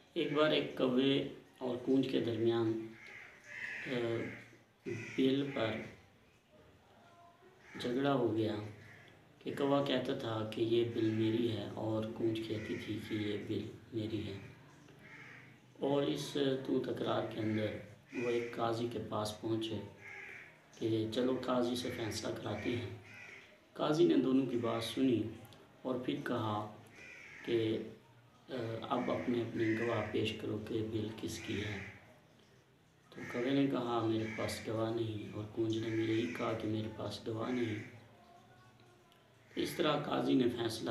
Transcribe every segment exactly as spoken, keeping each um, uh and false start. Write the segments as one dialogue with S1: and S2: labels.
S1: ایک بار ایک کوے اور کونج کے درمیان بل پر جھگڑا ہو گیا کہ کوا کہتا تھا کہ یہ بل میری ہے اور کونج کہتی تھی کہ یہ بل میری ہے۔ اور اس تو تکرار کے اندر وہ ایک قاضی کے پاس پہنچے کہ چلو قاضی سے فیصلہ کراتے ہیں۔ قاضی نے دونوں کی بات سنی اور پھر کہا کہ اب اپنے اپنے گواہ پیش کرو کہ بل کس کی ہے۔ تو کوے نے کہا میرے پاس گواہ نہیں، اور کونج نے بھی یہی کہا کہ میرے پاس گواہ نہیں۔ اس طرح قاضی نے فیصلہ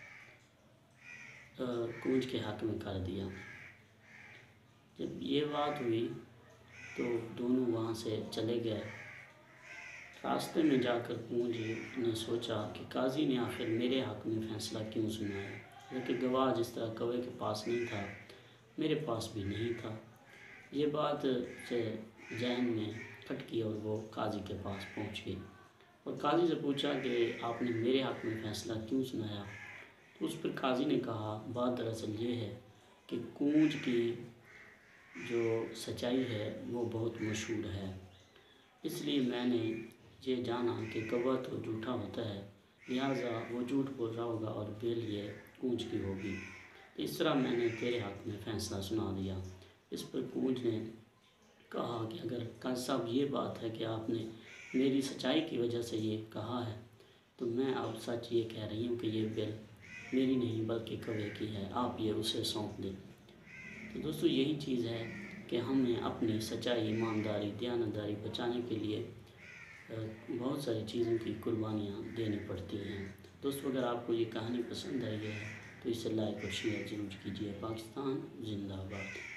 S1: کونج کے حق میں کر دیا۔ جب یہ بات ہوئی تو دونوں وہاں سے چلے گئے۔ راستے میں جا کر کونج نے سوچا کہ قاضی نے آخر میرے حق میں فیصلہ کیوں سنایا، کیونکہ گواہ جس طرح کوے کے پاس نہیں تھا میرے پاس بھی نہیں تھا۔ یہ بات سے ذہن میں کھٹکی اور وہ قاضی کے پاس پہنچ گئی اور قاضی سے پوچھا کہ آپ نے میرے حق میں فیصلہ کیوں سنایا۔ تو اس پر قاضی نے کہا بات دراصل یہ ہے کہ کونج کی جو سچائی ہے وہ بہت مشہور ہے، اس لیے میں نے یہ جانا کہ کوا تو جھوٹا ہوتا ہے، لہٰذا وہ جھوٹ بول رہا ہوگا اور بل یہ کونج کی ہوگی، اس طرح میں نے تیرے حق میں فیصلہ سنا دیا۔ اس پر کونج نے کہا کہ اگر قاضی صاحب یہ بات ہے کہ آپ نے میری سچائی کی وجہ سے یہ کہا ہے تو میں اب سچ یہ کہہ رہی ہوں کہ یہ بل میری نہیں بلکہ کوے کی ہے، آپ یہ اسے سونپ دیں۔ تو دوستو یہی چیز ہے کہ ہمیں اپنی سچائی، ایمانداری، دیانتداری بچانے کے لیے بہت ساری چیزوں کی قربانیاں دینی پڑتی ہیں۔ دوستو اگر آپ کو یہ کہانی پسند آئی ہے تو اسے لائک اور شیئر ضرور کیجیے۔ پاکستان زندہ باد۔